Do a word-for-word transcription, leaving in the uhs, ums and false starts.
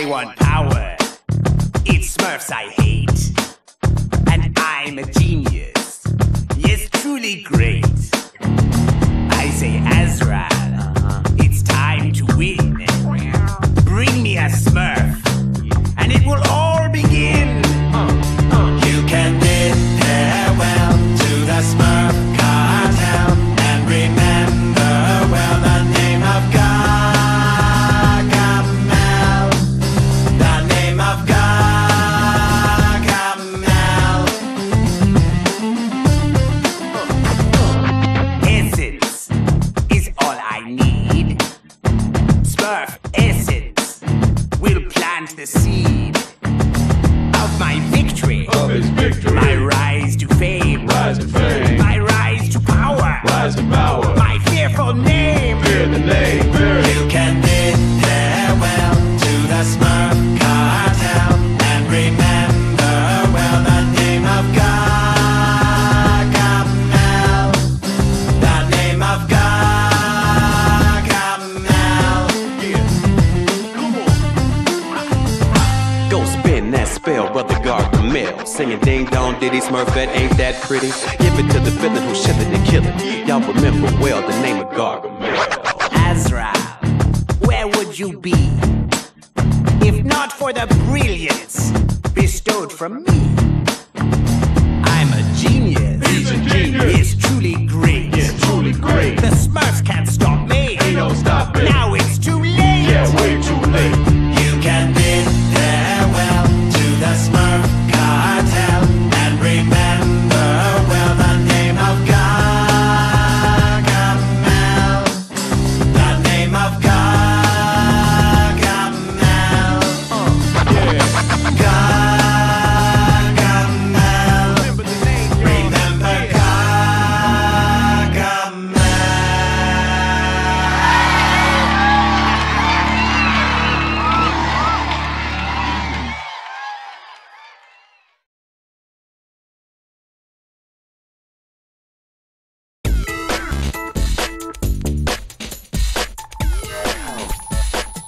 I want power. It's Smurfs I hate. And I'm a genius. Yes, truly great. I say, Azrael, it's time to win. Bring me a Smurf, and it will all begin. You can bid farewell to the Smurf cartel, and remember well the name of Gargamel. The name of Gargamel. Essence is all I need. Smurf essence will plant the seed of my victory. Of his victory. My rise to fame. Rise to fame. My rise to power. Rise to power. My fearful name. Fear the name. Fear it. You can bid farewell to the Smurf cartel, and remember well the name of Gargamel. The name of Gargamel. Go spin that spell, brother Gargamel. Singing ding dong ditty Smurfette, ain't that pretty? Give it to the villain who shipped it and kill it. Y'all remember well the name of Gargamel. Azrael, where would you be if not for the brilliance bestowed from me?